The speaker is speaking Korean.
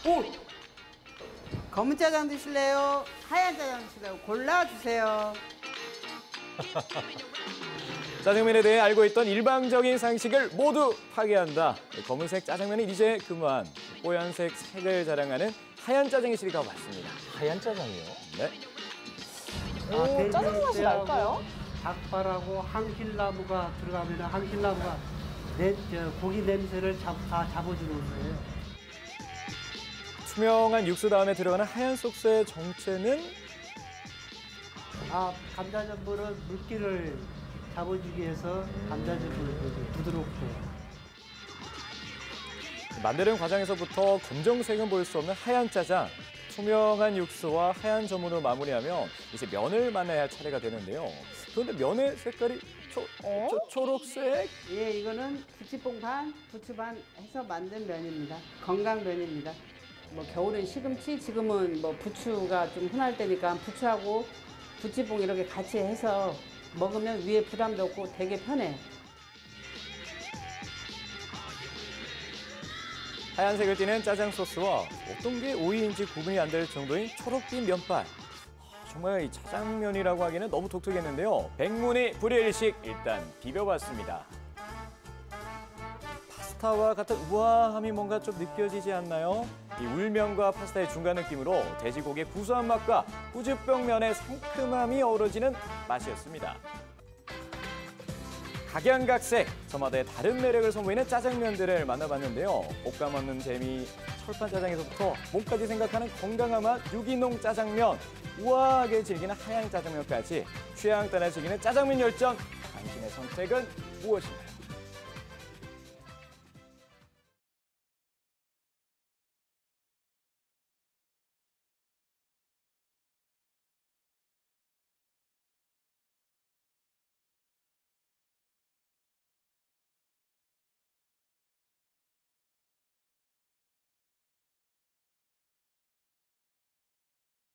오! 검은 짜장 드실래요? 하얀 짜장 드실래요? 골라주세요. 짜장면에 대해 알고 있던 일방적인 상식을 모두 파괴한다. 검은색 짜장면은 이제 그만. 뽀얀색 색을 자랑하는 하얀 짜장의 시리가 왔습니다. 하얀 짜장이요? 네. 오, 짜장 맛이 날까요? 닭발하고 황실나무가 들어가면 황실나무가 고기 냄새를 다 잡아주는 거예요. 투명한 육수 다음에 들어가는 하얀 소스의 정체는 감자전분은 물기를 잡아주기 위해서 감자전분을 부드럽고. 만드는 과정에서부터 검정색은 볼 수 없는 하얀 짜장. 투명한 육수와 하얀 전분으로 마무리하면 이제 면을 만나야 할 차례가 되는데요. 그런데 면의 색깔이 초록색? 예, 이거는 부치뽕 반, 부추 반 해서 만든 면입니다. 건강면입니다. 뭐 겨울엔 시금치, 지금은 뭐 부추가 좀 흔할 때니까 부추하고 부치뽕 이렇게 같이 해서 먹으면 위에 부담도 없고 되게 편해. 하얀색을 띠는 짜장 소스와 어떤 게 오이인지 구분이 안 될 정도인 초록빛 면발. 정말 이 짜장면이라고 하기에는 너무 독특했는데요. 백문이 불여일식 일단 비벼봤습니다. 파스타와 같은 우아함이 뭔가 좀 느껴지지 않나요? 이 울면과 파스타의 중간 느낌으로 돼지고기의 구수한 맛과 우즈병면의 상큼함이 어우러지는 맛이었습니다. 각양각색, 저마다의 다른 매력을 선보이는 짜장면들을 만나봤는데요. 볶아 먹는 재미, 철판 짜장에서부터 몸까지 생각하는 건강한 맛, 유기농 짜장면, 우아하게 즐기는 하얀 짜장면까지 취향 따라 즐기는 짜장면 열전, 당신의 선택은 무엇인가요?